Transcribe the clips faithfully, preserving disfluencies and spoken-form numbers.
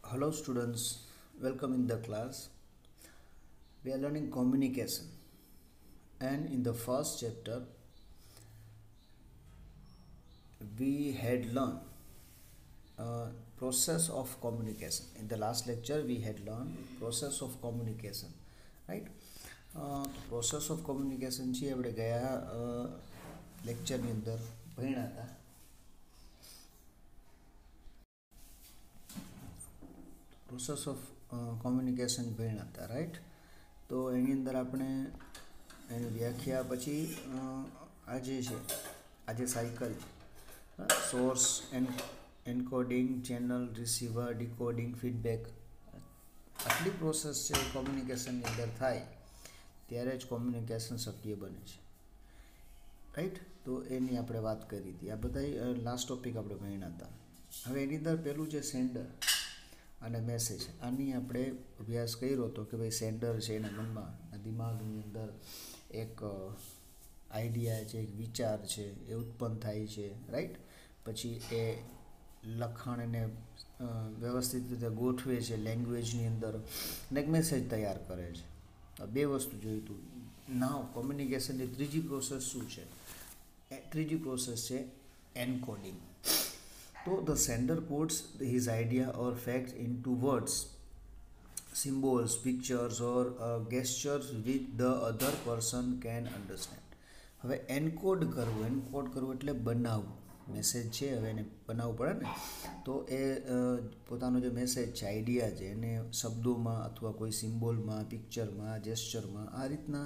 Hello students, welcome in the class. We are learning communication, and in the first chapter we had learned uh, process of communication. In the last lecture we had learned process of communication, right? uh, process of communication છે આપણે ગયા લેક્ચરની અંદર ભણ્યા હતા. Process of communication ભણ્યા હતા, right? તો એની અંદર આપણે એની વ્યાખ્યા પછી આ જે છે આ જે cycle source and encoding, channel, receiver, decoding, feedback, આટલી પ્રોસેસ છે કોમ્યુનિકેશનની અંદર થાય ત્યારે જ કોમ્યુનિકેશન શક્ય બને છે, રાઈટ? તો એની આપણે વાત કરી હતી. આ બધા લાસ્ટ ટોપિક આપણે ભણ્યા હતા. હવે એની અંદર પહેલું છે સેન્ડર અને મેસેજ. આની આપણે અભ્યાસ કર્યો હતો કે ભાઈ સેન્ડર છે એના મનમાં, દિમાગની અંદર એક આઈડિયા છે, એક વિચાર છે એ ઉત્પન્ન થાય છે, રાઈટ? પછી એ લખાણને વ્યવસ્થિત રીતે ગોઠવે છે લેંગ્વેજની અંદર અને એક મેસેજ તૈયાર કરે છે. બે વસ્તુ જોયું હતું. નાવ કોમ્યુનિકેશનની ત્રીજી પ્રોસેસ શું છે? ત્રીજી પ્રોસેસ છે encoding. So the sender puts his idea or fact into words, symbols, pictures or uh, gestures which the other person can understand. હવે એન્કોડ કરવું, એન્કોડ કરવું એટલે બનાવવું. મેસેજ છે હવે એને બનાવવું પડે ને, તો એ પોતાનો જે મેસેજ છે, આઈડિયા છે, એને શબ્દોમાં અથવા કોઈ સિમ્બોલમાં, પિક્ચરમાં, જેસ્ચરમાં આ રીતના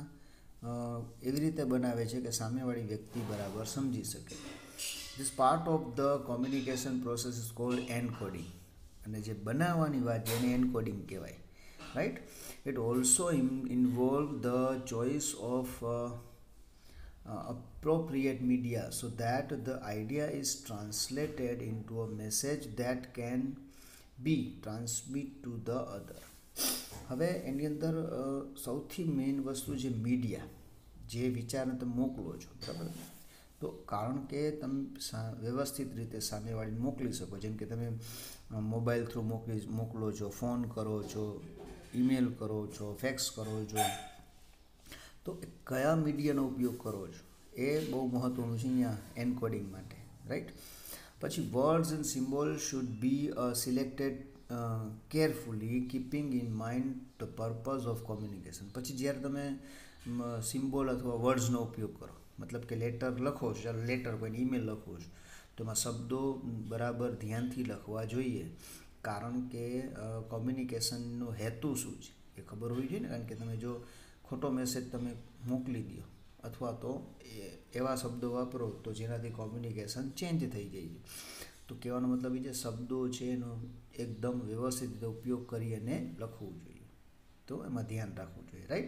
એવી રીતે બનાવે છે કે સામેવાળી વ્યક્તિ બરાબર સમજી શકે. This part of the communication process is called encoding. અને જે બનાવવાની વાત છે એને એન્કોડિંગ કહેવાય, right? It also involve the choice of uh, uh, appropriate media so that the idea is translated into a message that can be transmitted to the other. હવે એની અંદર સૌથી મેઇન વસ્તુ છે મીડિયા, જે વિચારને તમે મોકલો છો, બરાબર? તો કારણ કે તમે વ્યવસ્થિત રીતે સામેવાળીને મોકલી શકો. જેમ કે તમે મોબાઈલ થ્રુ મોકલી મોકલો છો, ફોન કરો છો, ઈમેલ કરો છો, ફેક્સ કરો છો, તો કયા મીડિયાનો ઉપયોગ કરો છો એ બહુ મહત્ત્વનું છે અહીંયા એન્કોડિંગ માટે, રાઈટ? પછી words and symbol should be selected carefully keeping in mind the purpose of communication. પછી જ્યારે તમે સિમ્બોલ અથવા વર્ડ્સનો ઉપયોગ કરો, મતલબ કે લેટર લખો છો, ચાલો લેટર કોઈને ઈમેલ લખો છો, તો એમાં શબ્દો બરાબર ધ્યાનથી લખવા જોઈએ. કારણ કે કોમ્યુનિકેશનનો હેતુ શું છે એ ખબર હોવી જોઈએ ને. કારણ કે તમે જો ખોટો મેસેજ તમે મોકલી દો અથવા તો એવા શબ્દો વાપરો તો જેનાથી કોમ્યુનિકેશન ચેન્જ થઈ જાય છે. તો કહેવાનો મતલબ એ જે શબ્દો છે એનો એકદમ વ્યવસ્થિત રીતે ઉપયોગ કરી અને લખવું જોઈએ. તો એમાં ધ્યાન રાખવું જોઈએ, right?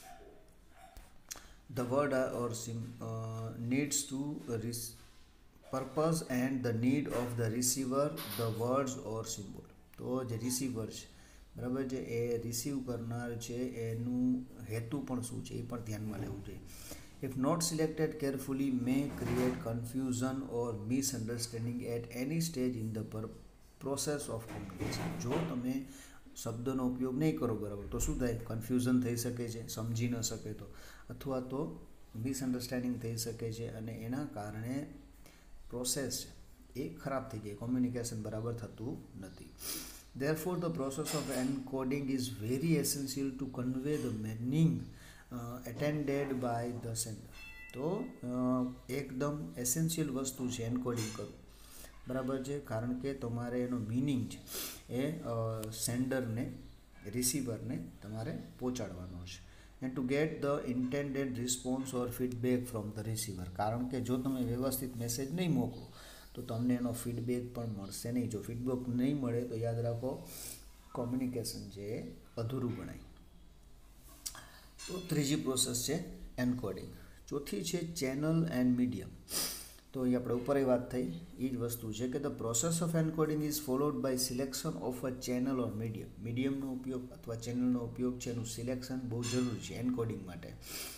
The word or sim uh, needs to res- purpose and the need of the receiver, the words or symbol. તો જે રિસીવર છે, બરાબર છે, એ રિસીવ કરનાર છે એનું હેતુ પણ શું છે એ પણ ધ્યાનમાં લેવું જોઈએ. If not selected carefully may create confusion or misunderstanding at any stage in the process of communication. જો તમે શબ્દોનો ઉપયોગ નહીં કરો બરાબર તો શું થાય? કન્ફ્યુઝન થઈ શકે છે, સમજી ન શકે તો, અથવા તો મિસઅન્ડરસ્ટેન્ડિંગ થઈ શકે છે અને એના કારણે પ્રોસેસ છે એ ખરાબ થઈ જાય, કોમ્યુનિકેશન બરાબર થતું નથી. Therefore the process of encoding is very essential to convey the meaning uh, attended by the sender. તો એકદમ એસેન્શિયલ વસ્તુ છે એન્કોડિંગ કરવું, બરાબર છે? કારણ કે તમારે એનો મિનિંગ છે એ સેન્ડરને, રિસીવરને તમારે પહોંચાડવાનો છે. And to get the intended response or feedback from the receiver. કારણ કે જો તમે વ્યવસ્થિત મેસેજ નહીં મોકલો તો તમને એનો ફીડબેક પણ મળશે નહીં. જો ફીડબેક નહીં મળે તો યાદ રાખો કોમ્યુનિકેશન છે એ અધૂરું ગણાય. તો ત્રીજી પ્રોસેસ છે એન્કોડિંગ. ચોથી છે ચેનલ એન્ડ મીડિયમ. તો અહીં આપણે ઉપર વાત થઈ એ જ વસ્તુ છે કે the process of encoding is followed by selection of a channel or medium. મીડિયમનો ઉપયોગ અથવા ચેનલનો ઉપયોગ છે એનું સિલેક્શન બહુ જરૂરી છે એન્કોડિંગ માટે.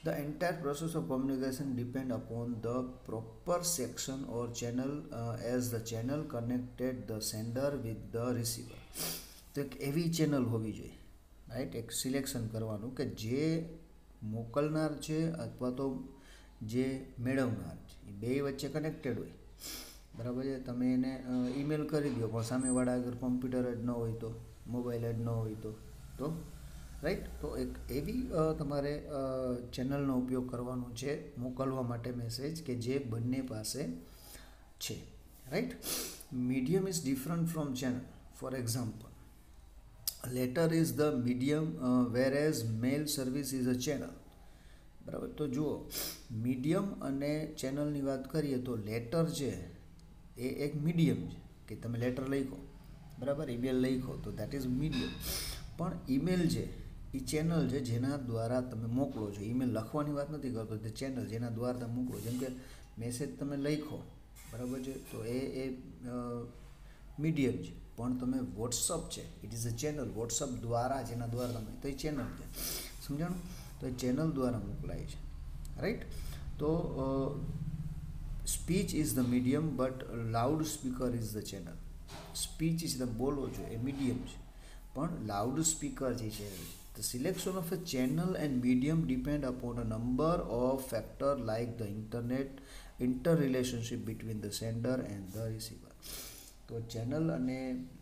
The entire process of communication depend upon the proper section or channel uh, as the channel connected the sender with the receiver. તો એક એવી ચેનલ હોવી જોઈએ, રાઈટ, એક સિલેક્શન કરવાનું કે જે મોકલનાર છે અથવા તો જે મેળવનાર છે એ બે વચ્ચે કનેક્ટેડ હોય, બરાબર છે. તમે એને ઈમેલ કરી દો પણ સામેવાળા અગર કોમ્પ્યુટર જ ન હોય તો, મોબાઈલ જ ન હોય તો તો રાઈટ, તો એક એવી તમારે ચેનલનો ઉપયોગ કરવાનો છે મોકલવા માટે મેસેજ કે જે બંને પાસે છે, right. Medium is different from channel. For example, letter is the medium whereas mail service is a channel. બરાબર, તો જુઓ મીડિયમ અને ચેનલની વાત કરીએ તો લેટર છે એ એક મીડિયમ છે કે તમે લેટર લખો, બરાબર, ઈમેલ લખો તો દેટ ઇઝ મીડિયમ. પણ ઈમેલ છે એ ચેનલ છે જેના દ્વારા તમે મોકલો છો. ઈમેલ લખવાની વાત નથી કરતો, તે ચેનલ જેના દ્વારા તમે મોકલો. જેમ કે મેસેજ તમે લખો, બરાબર છે, તો એ એ મીડિયમ છે. પણ તમે વોટ્સઅપ છે, it is a channel. WhatsApp દ્વારા જેના દ્વારા તમે, તો એ ચેનલ છે, સમજાણું? તો એ ચેનલ દ્વારા મોકલાય છે, રાઈટ. તો speech is the medium but loud speaker is the channel. Speech છે તમે બોલો છો એ મીડિયમ છે, પણ લાઉડ સ્પીકર જે છે. The selection of a channel and medium depend upon a number of factors like the internet, interrelationship between the sender and the receiver. તો channel અને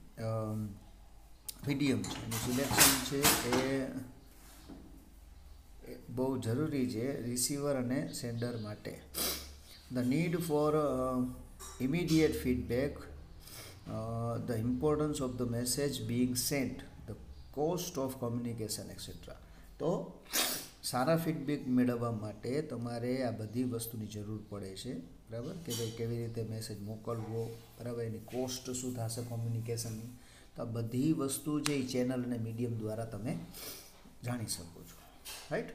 મીડિયમ છે એનું સિલેક્શન છે એ બહુ જરૂરી છે રિસીવર અને સેન્ડર માટે. The need for uh, immediate feedback, uh, the importance of the message being sent, the cost of communication, et cetera. તો સારા ફીડબેક મેળવવા માટે તમારે આ બધી વસ્તુની જરૂર પડે છે, બરાબર, કે ભાઈ કેવી રીતે મેસેજ મોકલવો, બરાબર, એની કોસ્ટ શું થશે કોમ્યુનિકેશનની. તો આ બધી વસ્તુ છે એ ચેનલ અને મીડિયમ દ્વારા તમે જાણી શકો છો, રાઈટ.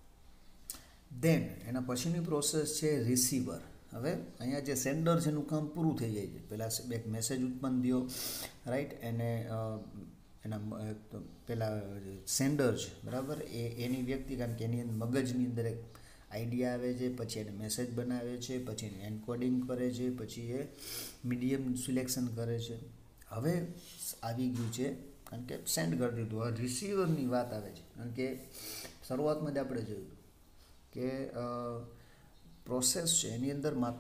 દેન એના પછીની પ્રોસેસ છે રિસીવર. હવે અહીંયા જે સેન્ડર છે એનું કામ પૂરું થઈ જાય છે. પહેલાં એક મેસેજ ઉત્પન્ન થયો, રાઈટ, એને એના પેલા સેન્ડર છે, બરાબર, એ એની વ્યક્તિ, કારણ કે એની મગજની અંદર એક આઈડિયા આવે છે, પછી એને મેસેજ બનાવે છે, પછી એને એન્કોડિંગ કરે છે, પછી એ મીડિયમ સિલેક્શન કરે છે. હવે આવી ગયું છે, કારણ કે સેન્ડ કરી દીધું. હવે રિસીવરની વાત આવે છે, કારણ કે શરૂઆતમાં જ આપણે જોયું કે પ્રોસેસ છે એની અંદર માત્ર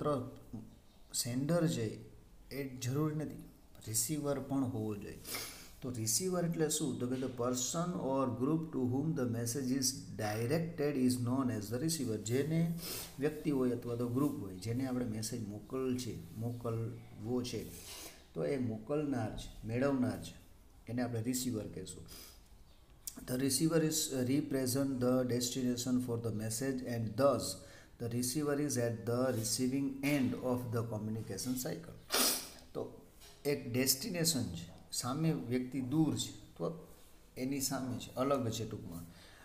સેન્ડર છે એ જરૂરી નથી, રિસીવર પણ હોવો જોઈએ. તો રિસીવર એટલે શું? તો કે the person or group to whom the message is directed is known as the receiver. જેને વ્યક્તિ હોય અથવા તો ગ્રુપ હોય જેને આપણે મેસેજ મોકલ છે મોકલવો છે, તો એ મોકલનાર છે, મેળવનાર છે, એને આપણે રિસીવર કહેશું. The receiver is uh, represent the destination for the message and thus the receiver is at the receiving end of the communication cycle. તો એક ડેસ્ટિનેશન છે, સામે વ્યક્તિ દૂર છે તો એની સામે છે, અલગ છે ટૂંકમાં.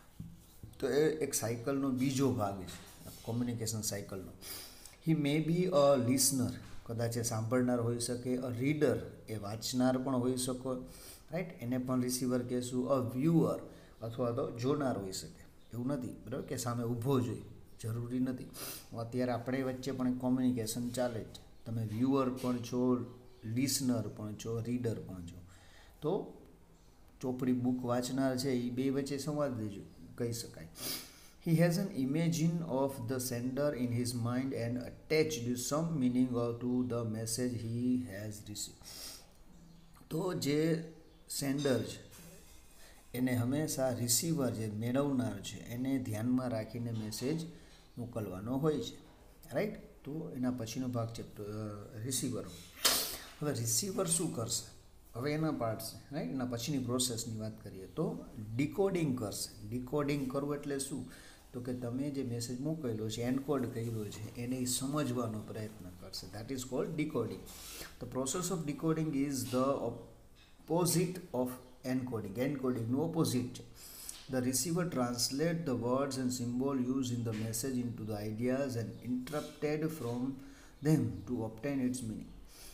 તો એ એક સાયકલનો બીજો ભાગ છે કોમ્યુનિકેશન સાયકલનો. હી મે બી અ લિસનર, કદાચ એ સાંભળનાર હોઈ શકે, અ રીડર, એ વાંચનાર પણ હોઈ શકો, રાઈટ, એને પણ રિસીવર કહેશું. અ વ્યુઅર, અથવા તો જોનાર હોઈ શકે. એવું નથી, બરાબર, કે સામે ઊભો જોઈએ, જરૂરી નથી. અત્યારે આપણે વચ્ચે પણ એક કોમ્યુનિકેશન ચાલે જ. તમે વ્યુઅર પણ છો, લિસનર પણ છો, રીડર પણ છો. તો ચોપડી બુક વાંચનાર છે એ બે વચ્ચે સંવાદ કહી શકાય. He has an imagine of the sender in his mind and attached some meaning to the message he has received. તો જે સેન્ડર છે એને હંમેશા રિસીવર જે મેળવનાર છે એને ધ્યાનમાં રાખીને મેસેજ મોકલવાનો હોય છે, રાઈટ. તો એના પછીનો ભાગ છે રિસીવર. હવે રિસીવર શું કરશે? હવે એના પાર્ટ છે, રાઈટ. એના પછીની પ્રોસેસની વાત કરીએ તો ડીકોડિંગ કરશે. ડીકોડિંગ કરવું એટલે શું? તો કે તમે જે મેસેજ મોકલેલો છે, એનકોડ કર્યો છે, એને સમજવાનો પ્રયત્ન કરશે. That is called decoding. The process of decoding is the opposite of encoding. એનકોડિંગનું ઓપોઝિટ છે. The receiver translates the words and symbols used in the message into the ideas and interpreted from them to obtain its meaning.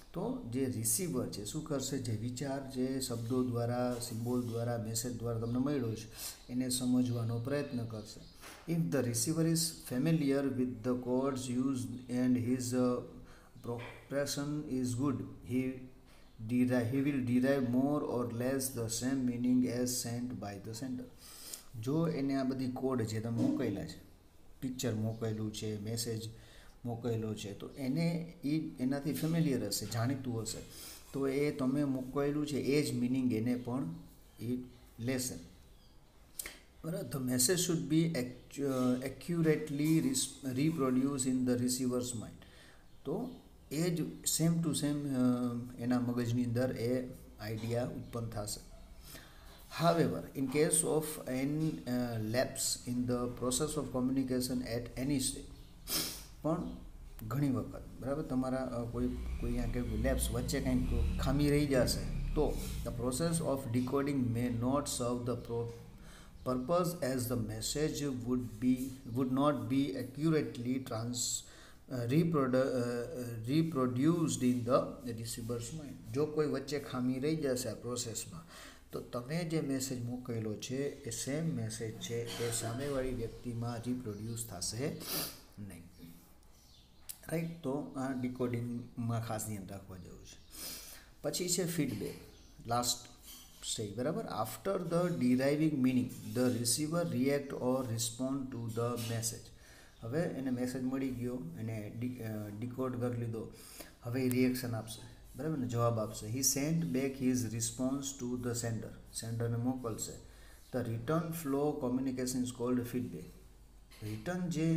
તો જે receiver છે શું કરશે, જે વિચાર જે શબ્દો દ્વારા, સિમ્બોલ દ્વારા, મેસેજ દ્વારા તમને મળ્યો છે એને સમજવાનો પ્રયત્ન કરશે. If the receiver is familiar with the codes used and his preparation is good, he derive he will derive more or less the same meaning as sent by the sender. જો એને આ બધી કોડ જે તમે મોકલેલા છે, picture મોકલેલું છે, message મોકલેલો છે, તો એને એ એનાથી ફેમિલિયર હશે, જાણીતું હશે, તો એ તમે મોકલેલું છે એ જ મિનિંગ એને પણ એ લેશે. બરાબર. The message should be accurately reproduce in the receiver's mind. તો એ જ સેમ ટુ સેમ એના મગજની અંદર એ આઈડિયા ઉત્પન્ન થશે. However, in case of an lapse in the process of communication at any stage, પણ ઘણી વખત બરાબર તમારા કોઈ કોઈ અહીંયા કે લેપ્સ વચ્ચે કંઈક ખામી રહી જશે, તો the process of decoding may not serve the pro purpose as the message would be would not be accurately trans uh, reprodu- uh, reproduced in the receiver's mind. જો કોઈ વચ્ચે ખામી રહી જશે આ પ્રોસેસમાં, તો તમે જે મેસેજ મોકલેલો છે એ સેમ મેસેજ છે એ સામેવાળી વ્યક્તિમાં રિપ્રોડ્યુસ થશે નહીં. રાઈટ. તો આ ડિકોડિંગમાં ખાસ ધ્યાન રાખવા જેવું છે. પછી છે ફીડબેક, લાસ્ટ સ્ટેજ. બરાબર. After the deriving meaning the receiver react or respond to the message. હવે એને મેસેજ મળી ગયો, એને ડિકોડ કરી લીધો, હવે એ રિએક્શન આપશે, બરાબર ને, જવાબ આપશે. He sent back his response to the sender, સેન્ડરને મોકલશે. The return flow communication is called feedback. Return જે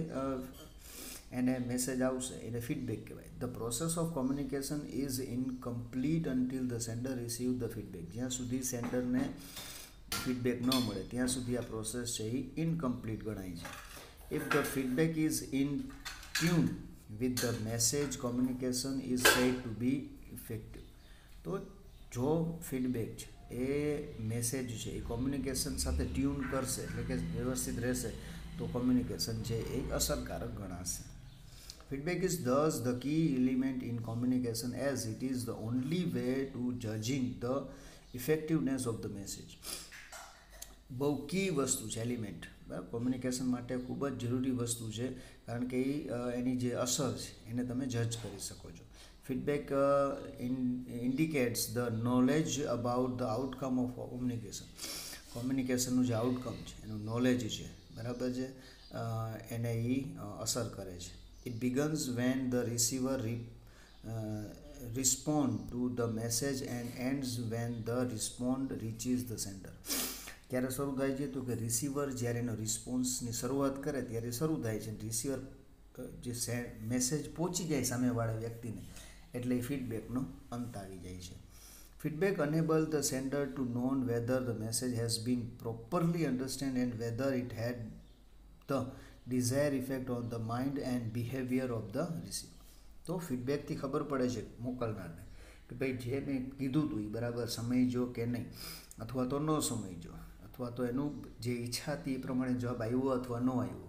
એને મેસેજ આવશે એને ફીડબેક કહેવાય. The process of communication is incomplete until the sender receive the feedback. જ્યાં સુધી સેન્ડરને ફીડબેક ન મળે ત્યાં સુધી આ પ્રોસેસ છે એ ઇનકમ્પ્લીટ ગણાય છે. If the feedback is in tune with the message communication is said to be effective. તો જો ફીડબેક છે એ મેસેજ છે એ કોમ્યુનિકેશન સાથે ટ્યુન કરશે, એટલે કે વ્યવસ્થિત રહેશે, તો કોમ્યુનિકેશન છે એ અસરકારક ગણાશે. Feedback is thus the key element in communication as it is the only way to judging the effectiveness of the message. બહુ કી વસ્તુ છે એલિમેન્ટ, બરાબર, કોમ્યુનિકેશન માટે ખૂબ જ જરૂરી વસ્તુ છે, કારણ કે એ એની જે અસર છે એને તમે જજ કરી શકો છો. Feedback indicates the knowledge about the outcome of communication. કોમ્યુનિકેશનનું જે આઉટકમ છે એનું નોલેજ છે, બરાબર છે, એને એ અસર કરે છે. It begins when the receiver re- uh, respond to the message and ends when the response reaches the sender. ક્યારે શરૂ થાય છે? તો કે રિસીવર જ્યારે એનો રિસ્પોન્સની શરૂઆત કરે ત્યારે શરૂ થાય છે. રિસીવર જે મેસેજ પહોંચી જાય સામેવાળા વ્યક્તિને એટલે એ ફીડબેકનો અંત આવી જાય છે. Feedback enable the sender to know whether the message has been properly understand and whether it had the desire effect on the mind and behaviour of the receiver. તો ફીડબેકથી ખબર પડે છે મોકલનારને કે ભાઈ જે મેં કીધું હતું એ બરાબર સમજ્યો કે નહીં, અથવા તો ન સમજ્યો, અથવા તો એનું જે ઈચ્છા હતી એ પ્રમાણે જવાબ આવ્યો અથવા ન આવ્યો.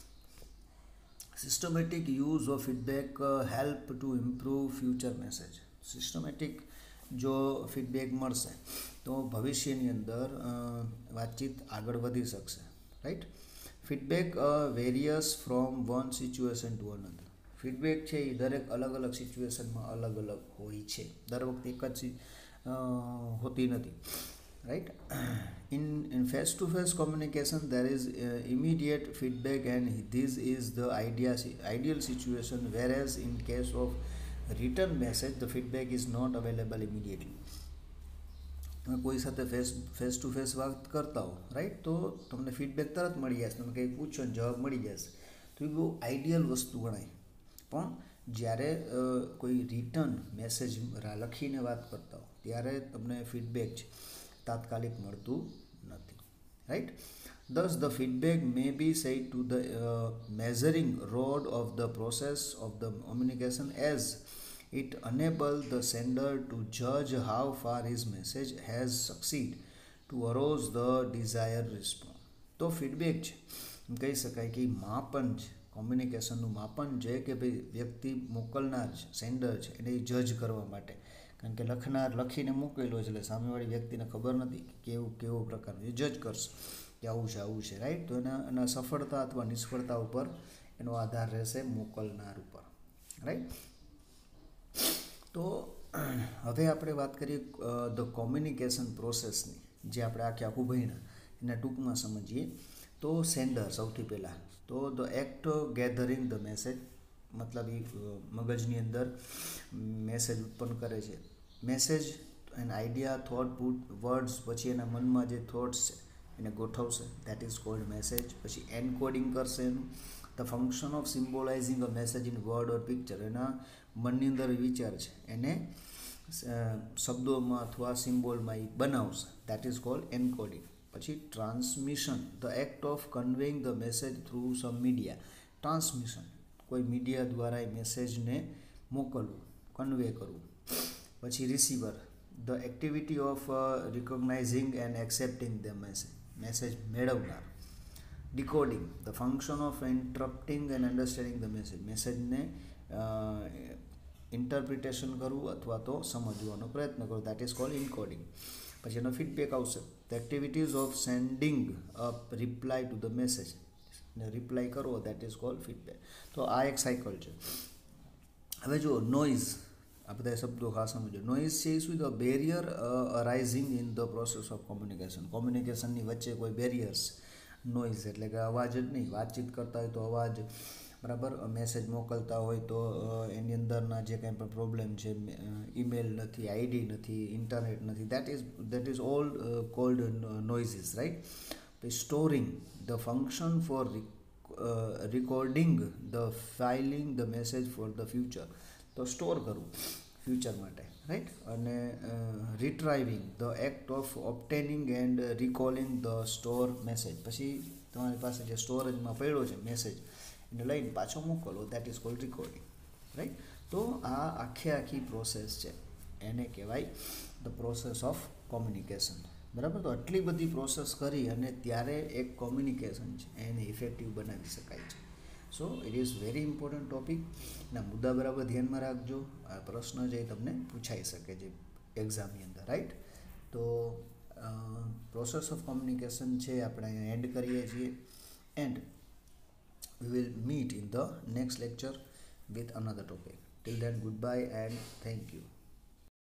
Systematic use of feedback help to improve future message. Systematic જો ફીડબેક મળશે તો ભવિષ્યની અંદર વાતચીત આગળ વધી શકશે. Right. Feedback various from one situation to another. Feedback છે એ દરેક અલગ અલગ સિચ્યુએશનમાં અલગ અલગ હોય છે, દર વખતે એક જ હોતી નથી. Right. In in face to face communication there is immediate feedback and this is the idea ideal situation, whereas in case of return message the feedback is not available immediately. તમે કોઈ સાથે ફેસ ફેસ ટુ ફેસ વાત કરતા હો, right, તો તમને feedback તરત મળી જશે, તમે કંઈ પૂછો ને જવાબ મળી જશે, તો એ બહુ આઈડિયલ વસ્તુ ગણાય. પણ જ્યારે કોઈ રિટર્ન મેસેજ લખીને વાત કરતા હો ત્યારે તમને ફીડબેક છે તાત્કાલિક મળતું નથી. Right. Thus the feedback may be said to the uh, measuring rod of the process of the communication, as it enables the sender to judge how far his message has succeeded to arouse the desired response. તો feedback છે કહી શકાય કે માપન છે કોમ્યુનિકેશનનું માપન છે કે ભાઈ વ્યક્તિ મોકલનાર છે, સેન્ડર છે, એને જજ કરવા માટે. કારણ કે લખનાર લખીને મૂકેલો છે એટલે સામેવાળી વ્યક્તિને ખબર નથી કે કેવું કેવો પ્રકારનું એ જજ કરશે કે આવું છે આવું છે, રાઈટ. તો એના એના સફળતા અથવા નિષ્ફળતા ઉપર એનો આધાર રહેશે મોકલનાર ઉપર, રાઈટ. તો હવે આપણે વાત કરીએ ધ કોમ્યુનિકેશન પ્રોસેસની, જે આપણે આખે આખું ભણ્યા એના ટૂંકમાં સમજીએ. તો સેન્ડર સૌથી પહેલાં, તો the act gathering the message, મતલબ એ મગજની અંદર મેસેજ ઉત્પન્ન કરે છે. Message an idea, thought, put words, પછી એના મનમાં જે થોટ્સ છે એને ગોઠવશે, દેટ ઇઝ કોલ્ડ મેસેજ. પછી એનકોડિંગ કરશે એનું. The function of symbolising a message in word or picture, એના મનની અંદર વિચાર છે એને શબ્દોમાં અથવા સિમ્બોલમાં એ બનાવશે, દેટ ઇઝ કોલ્ડ એનકોડિંગ. પછી transmission, the act of conveying the message through some media. Transmission, કોઈ મીડિયા દ્વારા એ મેસેજને મોકલવું, કન્વે કરવું. પછી receiver, the activity of recognising and accepting the message, message મેળવનાર. Decoding, the function of interrupting and understanding the message, મેસેજને interpretation કરવું અથવા તો સમજવાનો પ્રયત્ન કરવો, દેટ ઇઝ કોલ્ડ ઇન્કોડિંગ. પછી એનો ફીડબેક આવશે, the activities of sending a reply to the message, ને રિપ્લાય કરવો, દેટ ઇઝ કોલ્ડ ફીડબેક. તો આ એક સાયકલ છે. હવે જુઓ નોઇઝ, આ બધા શબ્દો ખાસ સમજો. નોઇઝ છે એ શું? The barrier arising in the process of communication. કોમ્યુનિકેશનની વચ્ચે કોઈ બેરિયર્સ, નોઇઝ એટલે કે અવાજ જ નહીં, વાતચીત કરતા હોય તો અવાજ, બરાબર, મેસેજ મોકલતા હોય તો એની અંદરના જે કંઈ પણ પ્રોબ્લેમ છે, ઈમેલ નથી, આઈડી નથી, ઇન્ટરનેટ નથી, that is that is all called noises, right. પછી storing, the function for recording the filing the message for the future, તો સ્ટોર કરવું ફ્યુચર માટે, રાઈટ. અને retrieving, the act of obtaining and recalling the store message, પછી તમારી પાસે જે સ્ટોરેજમાં પડ્યો છે મેસેજ એને લઈને પાછો મોકલો, that is called recording, right. તો આ આખે આખી પ્રોસેસ છે એને કહેવાય ધ પ્રોસેસ ઓફ કોમ્યુનિકેશન, બરાબર. તો આટલી બધી પ્રોસેસ કરી અને ત્યારે એક કોમ્યુનિકેશન છે એને ઇફેક્ટિવ બનાવી શકાય છે. So it is very important topic. એના મુદ્દા બરાબર ધ્યાનમાં રાખજો. આ પ્રશ્ન જે તમને પૂછાઈ શકે છે એક્ઝામની અંદર, રાઈટ. તો પ્રોસેસ ઓફ કોમ્યુનિકેશન છે આપણે અહીંયા એન્ડ કરીએ છીએ. And we will meet in the next lecture with another topic. Till then, goodbye and thank you.